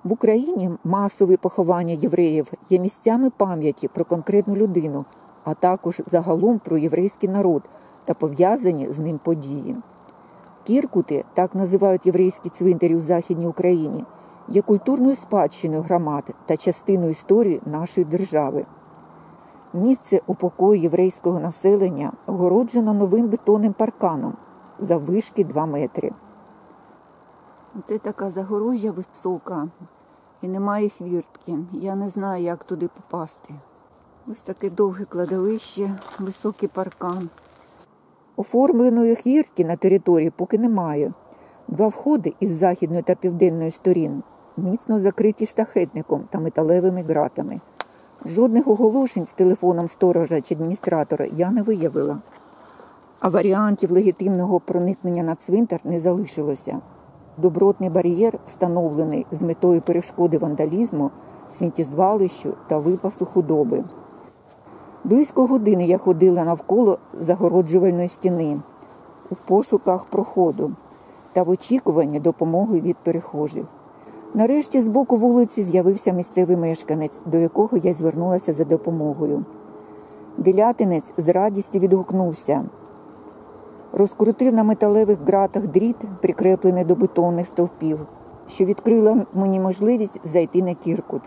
В Україні масові поховання євреїв є місцями пам'яті про конкретну людину, а також загалом про єврейський народ та пов'язані з ним події. Кіркути, так називають єврейські цвинтарі у Західній Україні, є культурною спадщиною громад та частиною історії нашої держави. Місце упокою єврейського населення огороджено новим бетонним парканом заввишки 2 метри. Це така загорожа висока і немає хвіртки. Я не знаю, як туди попасти. Ось таке довге кладовище, високий паркан. Оформленої хвіртки на території поки немає. 2 входи із західної та південної сторін міцно закриті штахетником та металевими ґратами. Жодних оголошень з телефоном сторожа чи адміністратора я не виявила. А варіантів легітимного проникнення на цвинтар не залишилося. Добротний бар'єр встановлений з метою перешкоди вандалізму, сміттєзвалищу та випасу худоби. Близько години я ходила навколо загороджувальної стіни у пошуках проходу та в очікуванні допомоги від перехожих. Нарешті з боку вулиці з'явився місцевий мешканець, до якого я звернулася за допомогою. Делятинець з радістю відгукнувся. Розкрутив на металевих ґратах дріт, прикреплений до бетонних стовпів, що відкрило мені можливість зайти на Кіркут.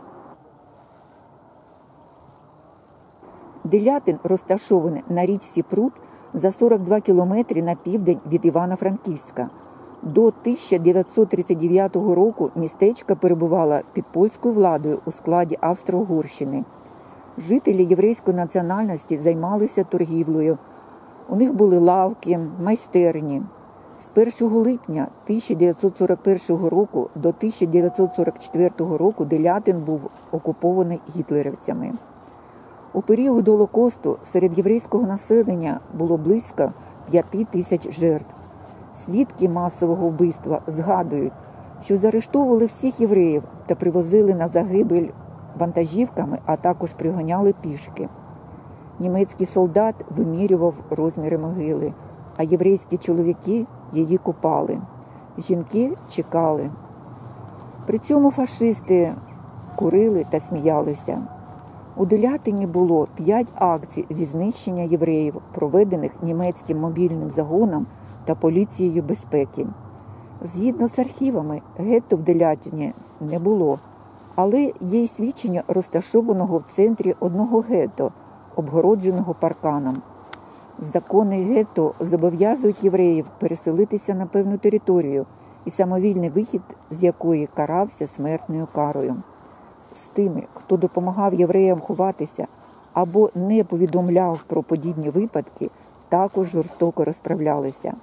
Делятин розташований на річці Прут за 42 кілометри на південь від Івано-Франківська. До 1939 року містечко перебувало під польською владою у складі Австро-Угорщини. Жителі єврейської національності займалися торгівлею. У них були лавки, майстерні. З 1 липня 1941 року до 1944 року Делятин був окупований гітлерівцями. У період Голокосту серед єврейського населення було близько 5 тисяч жертв. Свідки масового вбивства згадують, що заарештовували всіх євреїв та привозили на загибель вантажівками, а також приганяли пішки. Німецький солдат вимірював розміри могили, а єврейські чоловіки її копали. Жінки чекали. При цьому фашисти курили та сміялися. У Делятині було 5 акцій зі знищення євреїв, проведених німецьким мобільним загоном та поліцією безпеки. Згідно з архівами, гетто в Делятині не було, але є й свідчення розташованого в центрі одного гетто, обгородженого парканом. Закони гетто зобов'язують євреїв переселитися на певну територію і самовільний вихід з якої карався смертною карою. З тими, хто допомагав євреям ховатися або не повідомляв про подібні випадки, також жорстоко розправлялися.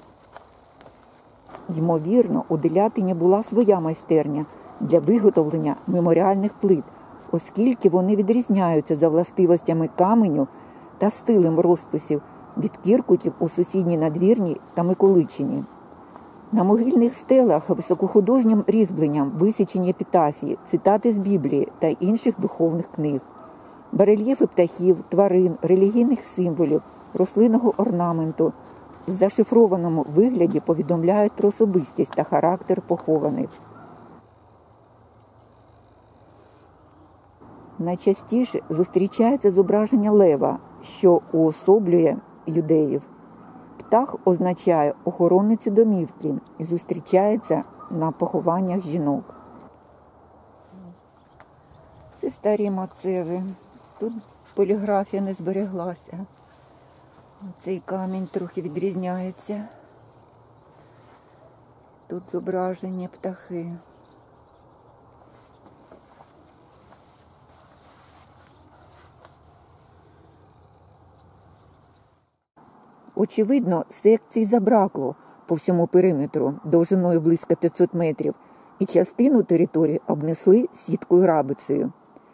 Ймовірно, у Делятині була своя майстерня для виготовлення меморіальних плит, оскільки вони відрізняються за властивостями каменю та стилем розписів від кіркутів у сусідній Надвірній та Миколичині. На могильних стелах високохудожнім різьбленням висічені епітафії, цитати з Біблії та інших духовних книг. Барельєфи птахів, тварин, релігійних символів, рослинного орнаменту в зашифрованому вигляді повідомляють про особистість та характер похованих. Найчастіше зустрічається зображення лева, що уособлює юдеїв. Птах означає охоронницю домівки і зустрічається на похованнях жінок. Це старі мацеви. Тут поліграфія не збереглася. Цей камінь трохи відрізняється. Тут зображені птахи. Очевидно, секцій забракло по всьому периметру довжиною близько 500 метрів, і частину території обнесли сіткою рабицею.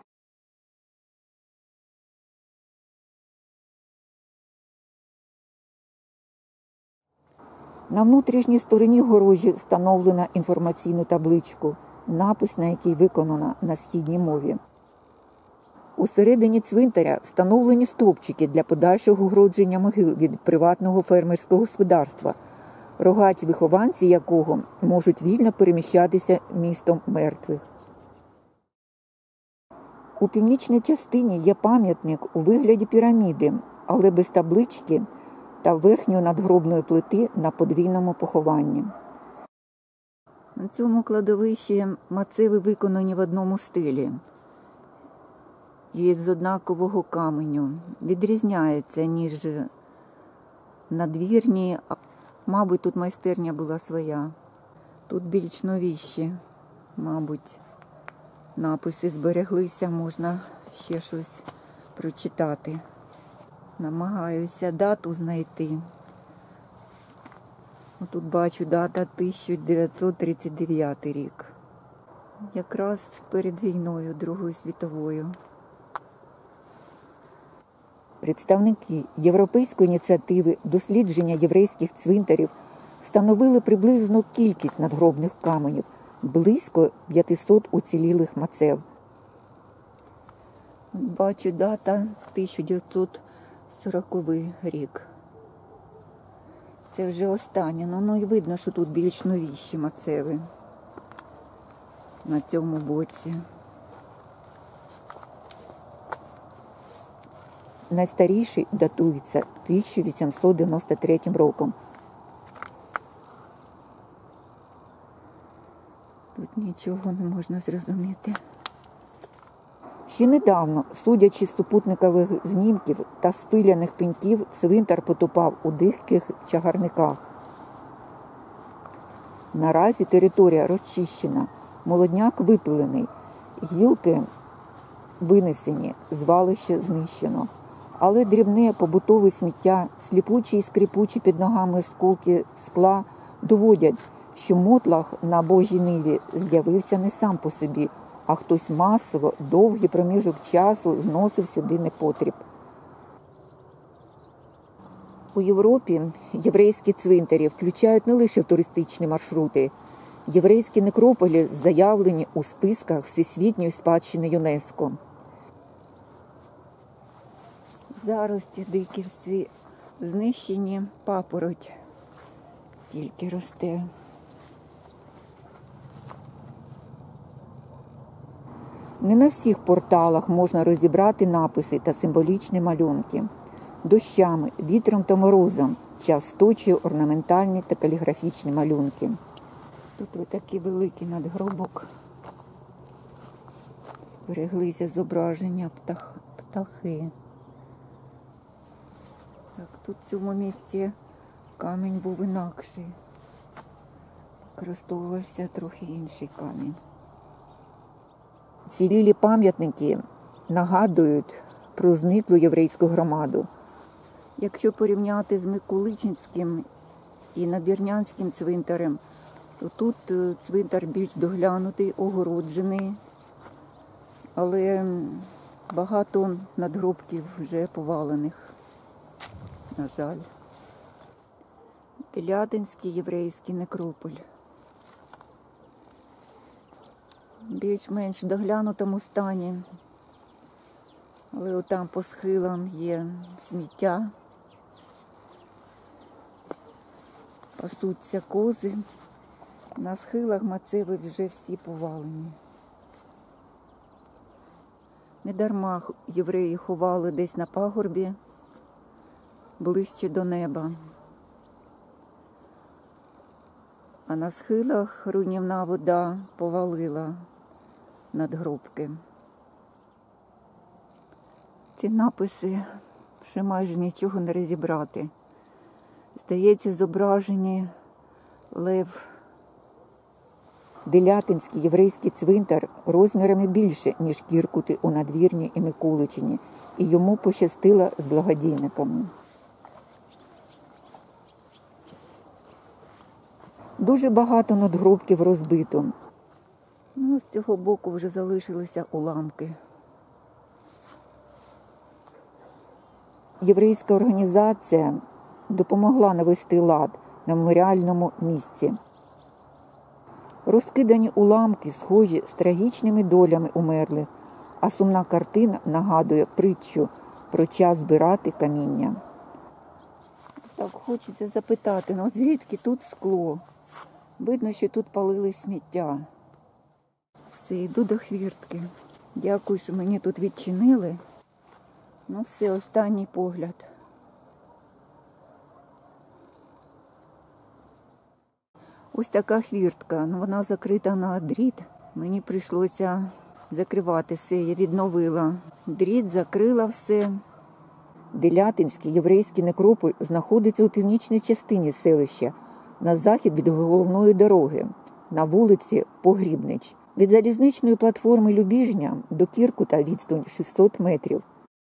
На внутрішній стороні огорожі встановлено інформаційну табличку, напис на якій виконано на східній мові. Усередині цвинтаря встановлені стовпчики для подальшого огородження могил від приватного фермерського господарства, рогаті вихованці якого можуть вільно переміщатися містом мертвих. У північній частині є пам'ятник у вигляді піраміди, але без таблички та верхньої надгробної плити на подвійному похованні. На цьому кладовищі мацеви виконані в одному стилі. Є з однакового каменю. Відрізняється, ніж надвірні. Мабуть, тут майстерня була своя. Тут більш новіші, мабуть, написи збереглися, можна ще щось прочитати. Намагаюся дату знайти. Тут бачу дата 1939 рік. Якраз перед війною Другою світовою. Представники Європейської ініціативи дослідження єврейських цвинтарів встановили приблизну кількість надгробних каменів – близько 500 уцілілих мацев. Бачу дата 1940 рік. Це вже останнє, ну і видно, що тут більш новіші мацеви на цьому боці. Найстаріший датується 1893 роком. Тут нічого не можна зрозуміти. Ще недавно, судячи з супутникових знімків та спиляних пеньків, цвинтар потопав у диких чагарниках. Наразі територія розчищена, молодняк випилений, гілки винесені, звалище знищено. Але дрібне побутове сміття, сліпучі і скрипучі під ногами осколки скла доводять, що мотлах на Божій ниві з'явився не сам по собі, а хтось масово, довгий проміжок часу зносив сюди непотріб. У Європі єврейські цвинтарі включають не лише туристичні маршрути. Єврейські некрополі заявлені у списках Всесвітньої спадщини ЮНЕСКО. Зарості дикі всі знищені, папороть тільки росте. Не на всіх порталах можна розібрати написи та символічні малюнки. Дощами, вітром та морозом час сточує орнаментальні та каліграфічні малюнки. Тут ось такий великий надгробок. Збереглися зображення птахи. Так, тут в цьому місці камінь був інакший. Використовувався трохи інший камінь. Ці лілі пам'ятники нагадують про зниклу єврейську громаду. Якщо порівняти з Миколичинським і Надвірнянським цвинтарем, то тут цвинтар більш доглянутий, огороджений, але багато надгробків вже повалених, на жаль. Телятинський єврейський некрополь. Більш-менш доглянутому стані, але отам по схилам є сміття, пасуться кози. На схилах мацеви вже всі повалені. Недарма євреї ховали десь на пагорбі, ближче до неба. А на схилах руйнівна вода повалила надгробки. Ці написи ще майже нічого не розібрати. Здається, зображені лев. Делятинський єврейський цвинтар розмірами більше, ніж Кіркути у Надвірні і Миколичині, і йому пощастило з благодійниками. Дуже багато надгробків розбито. Ну, з цього боку вже залишилися уламки. Єврейська організація допомогла навести лад на меморіальному місці. Розкидані уламки схожі з трагічними долями умерлих, а сумна картина нагадує притчу про час збирати каміння. Так, хочеться запитати, ну звідки тут скло? Видно, що тут палили сміття. Все, йду до хвіртки. Дякую, що мені тут відчинили. Ну все, останній погляд. Ось така хвіртка, вона закрита на дріт. Мені прийшлося закривати все, я відновила дріт, закрила все. Делятинський єврейський некрополь знаходиться у північній частині селища, на захід від головної дороги, на вулиці Погрібнич. Від залізничної платформи Любіжня до Кіркута відстань 600 метрів.